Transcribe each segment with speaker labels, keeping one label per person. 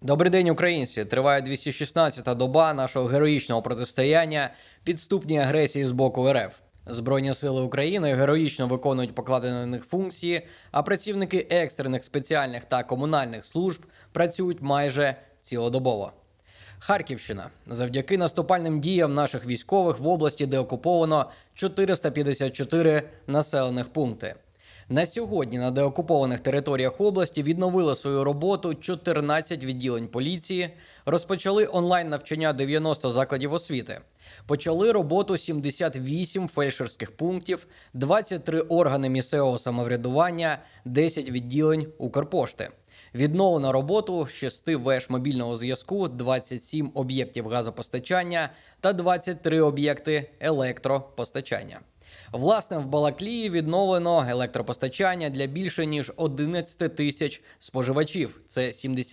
Speaker 1: Добрий день, українці! Триває 216-та доба нашого героїчного протистояння підступній агресії з боку РФ. Збройні сили України героїчно виконують покладені на них функції, а працівники екстрених, спеціальних та комунальних служб працюють майже цілодобово. Харківщина. Завдяки наступальним діям наших військових в області деокуповано 454 населених пункти. На сьогодні на деокупованих територіях області відновили свою роботу 14 відділень поліції, розпочали онлайн-навчання 90 закладів освіти, почали роботу 78 фельдшерських пунктів, 23 органи місцевого самоврядування, 10 відділень Укрпошти. Відновлено роботу 6 веж мобільного зв'язку, 27 об'єктів газопостачання та 23 об'єкти електропостачання. Власне, в Балаклії відновлено електропостачання для більше ніж 11 тисяч споживачів. Це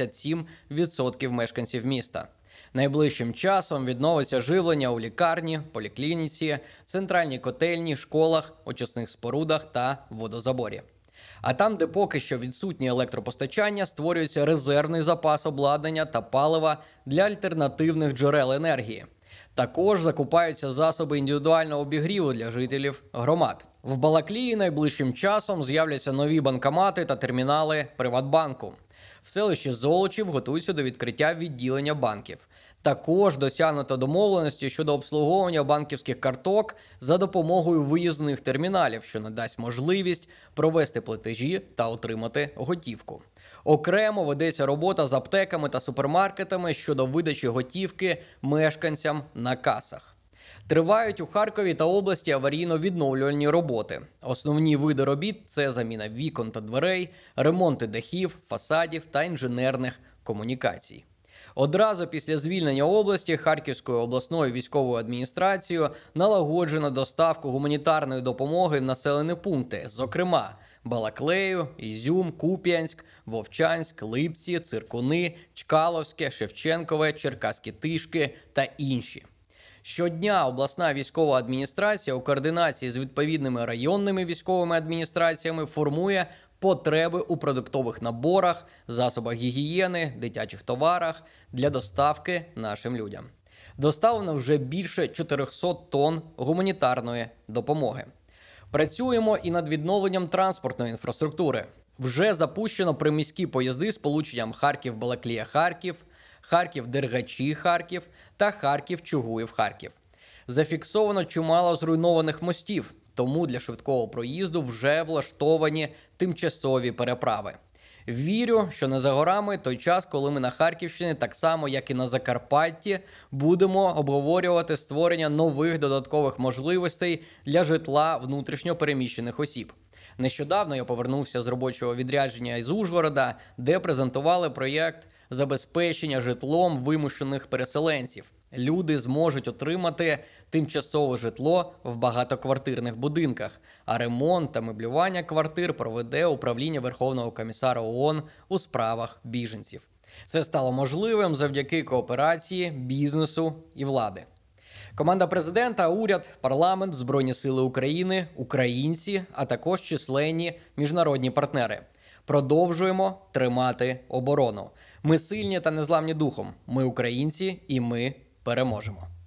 Speaker 1: 77% мешканців міста. Найближчим часом відновиться живлення у лікарні, поліклініці, центральній котельні, школах, очисних спорудах та водозаборі. А там, де поки що відсутнє електропостачання, створюється резервний запас обладнання та палива для альтернативних джерел енергії. Також закупаються засоби індивідуального обігріву для жителів громад. В Балаклії найближчим часом з'являться нові банкомати та термінали Приватбанку. В селищі Золочів готуються до відкриття відділення банків. Також досягнуто домовленості щодо обслуговування банківських карток за допомогою виїзних терміналів, що надасть можливість провести платежі та отримати готівку. Окремо ведеться робота з аптеками та супермаркетами щодо видачі готівки мешканцям на касах. Тривають у Харкові та області аварійно-відновлювальні роботи. Основні види робіт – це заміна вікон та дверей, ремонти дахів, фасадів та інженерних комунікацій. Одразу після звільнення області Харківською обласною військовою адміністрацією налагоджено доставку гуманітарної допомоги в населені пункти, зокрема Балаклею, Ізюм, Куп'янськ, Вовчанськ, Липці, Циркуни, Чкаловське, Шевченкове, Черкаські Тишки та інші. Щодня обласна військова адміністрація у координації з відповідними районними військовими адміністраціями формує потреби у продуктових наборах, засобах гігієни, дитячих товарах для доставки нашим людям. Доставлено вже більше 400 тонн гуманітарної допомоги. Працюємо і над відновленням транспортної інфраструктури. Вже запущено приміські поїзди з сполученням Харків-Балаклія-Харків, Харків-Дергачі-Харків та Харків-Чугуїв-Харків. Зафіксовано чимало зруйнованих мостів, тому для швидкого проїзду вже влаштовані тимчасові переправи. Вірю, що не за горами той час, коли ми на Харківщині, так само як і на Закарпатті, будемо обговорювати створення нових додаткових можливостей для житла внутрішньо переміщених осіб. Нещодавно я повернувся з робочого відрядження із Ужгорода, де презентували проєкт забезпечення житлом вимушених переселенців. Люди зможуть отримати тимчасове житло в багатоквартирних будинках, а ремонт та меблювання квартир проведе Управління Верховного комісара ООН у справах біженців. Це стало можливим завдяки кооперації бізнесу і влади. Команда президента, уряд, парламент, Збройні сили України, українці, а також численні міжнародні партнери. Продовжуємо тримати оборону. Ми сильні та незламні духом. Ми українці і ми переможемо.